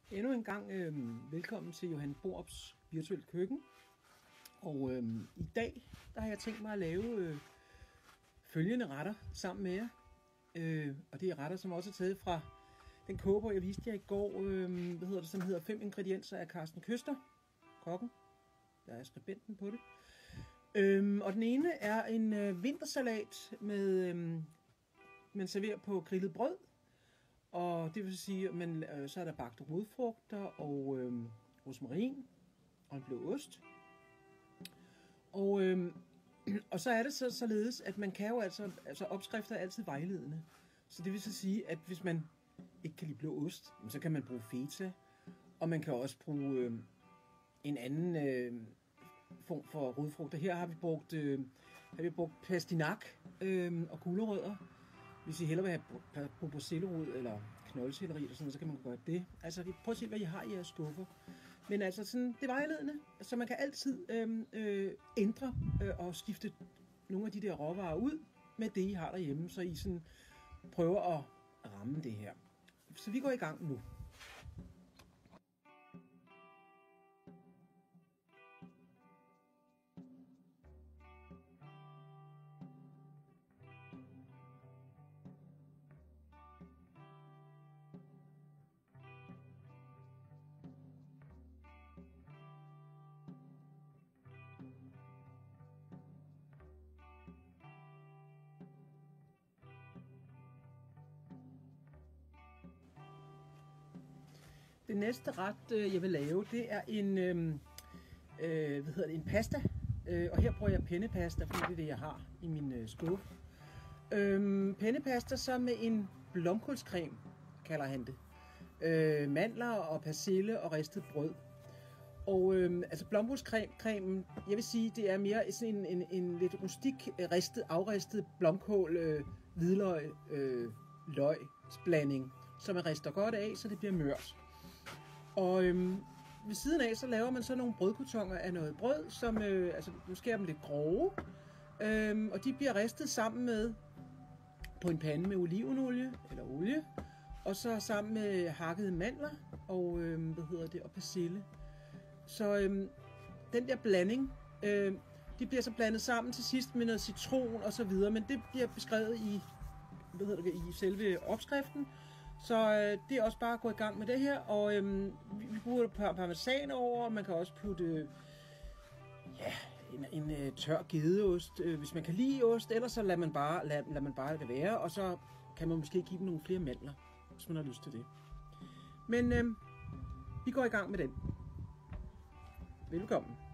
Endnu en gang velkommen til Johan Borups virtuelle køkken. Og i dag der har jeg tænkt mig at lave følgende retter sammen med jer. Og det er retter, som også er taget fra den kogebog, jeg viste jer i går, som hedder 5 ingredienser af Carsten Køster, kokken. Der er skribenten på det. Og den ene er en vintersalat med man serverer på grillet brød. Og det vil sige, at så er der bagte rodfrugter og rosmarin og en blå ost. Og så er det således, at man kan jo altså opskrifter er altid vejledende. Så det vil så sige, at hvis man ikke kan lide blå ost, så kan man bruge feta. Og man kan også bruge en anden form for rodfrugter. Her har vi brugt pastinak og gulerødder. Hvis I hellere vil have brusellerod eller knoldselleri eller sådan, så kan man gøre det. Altså prøv at se, hvad I har i jeres skuffer. Men altså sådan, det er vejledende, så man kan altid ændre og skifte nogle af de der råvarer ud med det, I har derhjemme, så I sådan prøver at ramme det her. Så vi går i gang nu. Det næste ret, jeg vil lave, det er en pasta. Og her bruger jeg pennepasta, for det er det, jeg har i min skuffe. Pennepasta så med en blomkålscreme, kalder han det. Mandler og persille og ristet brød. Og altså blomkålscremen, jeg vil sige, det er mere sådan en lidt rustik, afristet blomkål, hvidløg, løgsblanding, som man rister godt af, så det bliver mørt. Og ved siden af, så laver man så nogle brødkrutoner af noget brød, som nu skærer dem lidt grove. Og de bliver ristet sammen med på en pande med olivenolie eller olie. Og så sammen med hakkede mandler og, og persille. Så den der blanding, de bliver så blandet sammen til sidst med noget citron og så videre. Men det bliver beskrevet i, i selve opskriften. Så det er også bare at gå i gang med det her, og vi bruger parmesan over, og man kan også putte en tør gedeost, hvis man kan lide ost, ellers så lader man bare det være, og så kan man måske give dem nogle flere mandler, hvis man har lyst til det. Men vi går i gang med den. Velkommen.